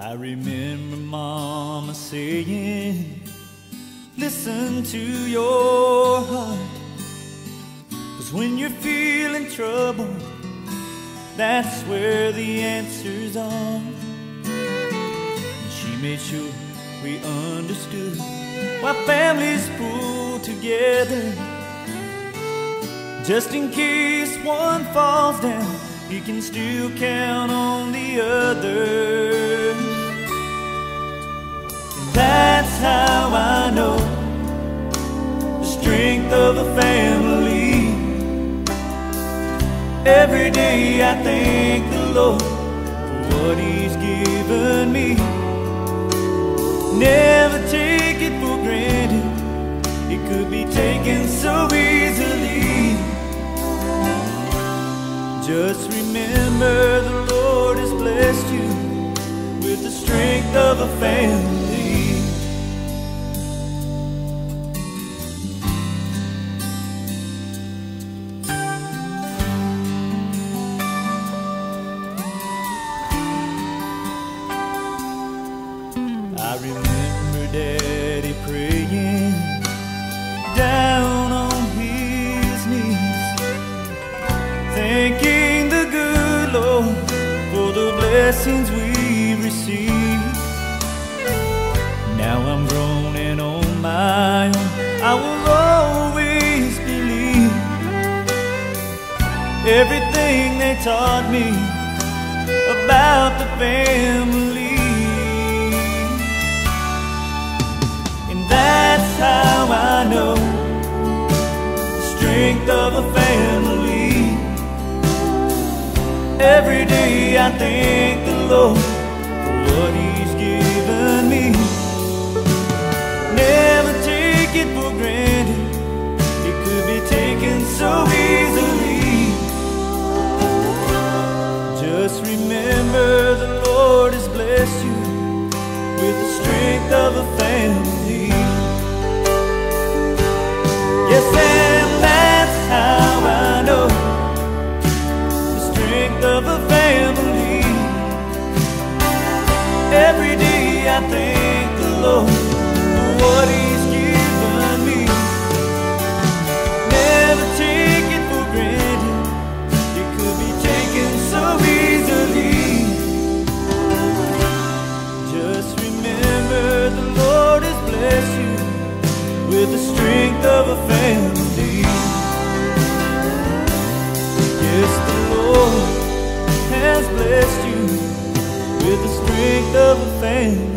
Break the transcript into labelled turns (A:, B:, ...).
A: I remember Mama saying, listen to your heart, 'cause when you're feeling trouble, that's where the answers are. And she made sure we understood why families pull together. Just in case one falls down, you can still count on the others. And that's how I know the strength of a family. Every day I thank the Lord for what He's given me. Never take it for granted, it could be taken so easily. Just remember the Lord has blessed you with the strength of a family. I remember Daddy praying down on his knees, thanking the good Lord for the blessings we receive. Now I'm grown and on my own, I will always believe everything they taught me about the family. And that's how I know the strength of a family. Every day I thank the Lord for what He's given me. Never take it for granted, it could be taken so easily. Just remember the Lord has blessed you with the strength of a family. Yes, and that's how I know of a family. Every day I thank the Lord for what He's given me. Never take it for granted, it could be taken so easily. Just remember the Lord has blessed you with the strength of a family. Yes, the Lord has blessed you with the strength of a family.